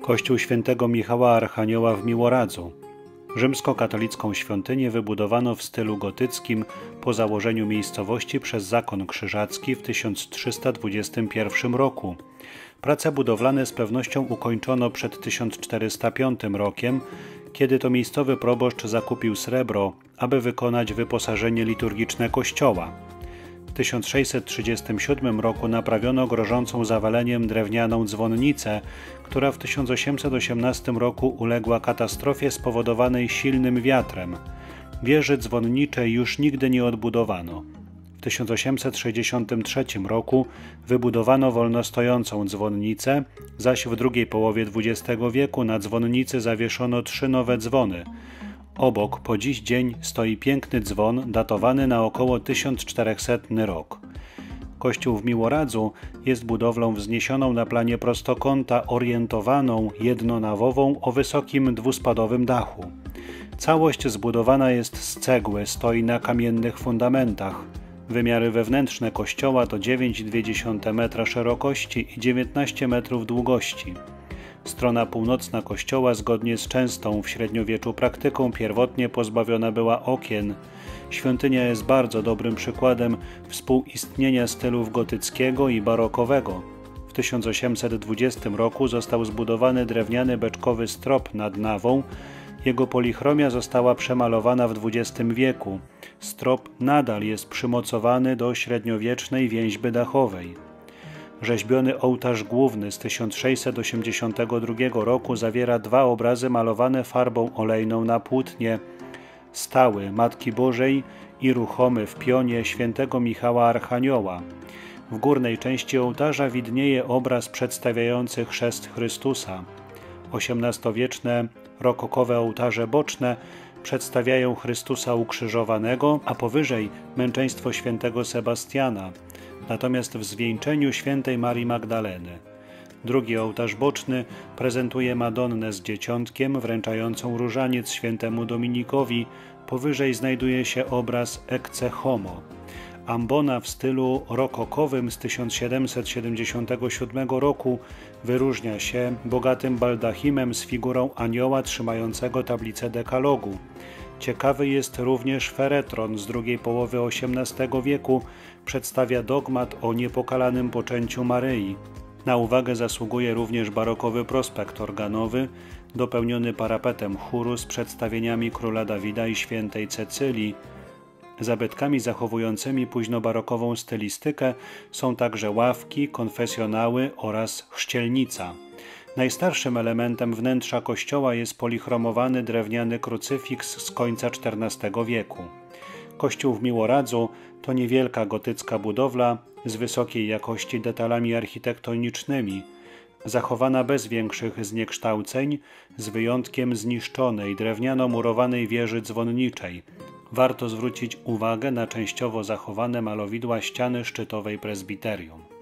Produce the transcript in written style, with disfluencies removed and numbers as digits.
Kościół świętego Michała Archanioła w Miłoradzu. Rzymskokatolicką świątynię wybudowano w stylu gotyckim po założeniu miejscowości przez zakon krzyżacki w 1321 roku. Prace budowlane z pewnością ukończono przed 1405 rokiem, kiedy to miejscowy proboszcz zakupił srebro, aby wykonać wyposażenie liturgiczne kościoła. W 1637 roku naprawiono grożącą zawaleniem drewnianą dzwonnicę, która w 1818 roku uległa katastrofie spowodowanej silnym wiatrem. Wieży dzwonniczej już nigdy nie odbudowano. W 1863 roku wybudowano wolnostojącą dzwonnicę, zaś w drugiej połowie XX wieku na dzwonnicy zawieszono 3 nowe dzwony. Obok po dziś dzień stoi piękny dzwon datowany na około 1400 rok. Kościół w Miłoradzu jest budowlą wzniesioną na planie prostokąta orientowaną jednonawową o wysokim dwuspadowym dachu. Całość zbudowana jest z cegły, stoi na kamiennych fundamentach. Wymiary wewnętrzne kościoła to 9,2 metra szerokości i 19 metrów długości. Strona północna kościoła, zgodnie z częstą w średniowieczu praktyką, pierwotnie pozbawiona była okien. Świątynia jest bardzo dobrym przykładem współistnienia stylów gotyckiego i barokowego. W 1820 roku został zbudowany drewniany beczkowy strop nad nawą. Jego polichromia została przemalowana w XX wieku. Strop nadal jest przymocowany do średniowiecznej więźby dachowej. Rzeźbiony ołtarz główny z 1682 roku zawiera 2 obrazy malowane farbą olejną na płótnie: stały Matki Bożej i ruchomy w pionie świętego Michała Archanioła. W górnej części ołtarza widnieje obraz przedstawiający chrzest Chrystusa. XVIII-wieczne rokokowe ołtarze boczne przedstawiają Chrystusa ukrzyżowanego, a powyżej męczeństwo świętego Sebastiana, natomiast w zwieńczeniu świętej Marii Magdaleny. Drugi ołtarz boczny prezentuje Madonnę z Dzieciątkiem wręczającą różaniec świętemu Dominikowi, powyżej znajduje się obraz Ecce Homo. Ambona w stylu rokokowym z 1777 roku wyróżnia się bogatym baldachimem z figurą anioła trzymającego tablicę dekalogu. Ciekawy jest również feretron z drugiej połowy XVIII wieku, przedstawia dogmat o niepokalanym poczęciu Maryi. Na uwagę zasługuje również barokowy prospekt organowy, dopełniony parapetem chóru z przedstawieniami króla Dawida i świętej Cecylii. Zabytkami zachowującymi późnobarokową stylistykę są także ławki, konfesjonały oraz chrzcielnica. Najstarszym elementem wnętrza kościoła jest polichromowany drewniany krucyfiks z końca XIV wieku. Kościół w Miłoradzu to niewielka gotycka budowla z wysokiej jakości detalami architektonicznymi, zachowana bez większych zniekształceń, z wyjątkiem zniszczonej drewniano-murowanej wieży dzwonniczej. Warto zwrócić uwagę na częściowo zachowane malowidła ściany szczytowej prezbiterium.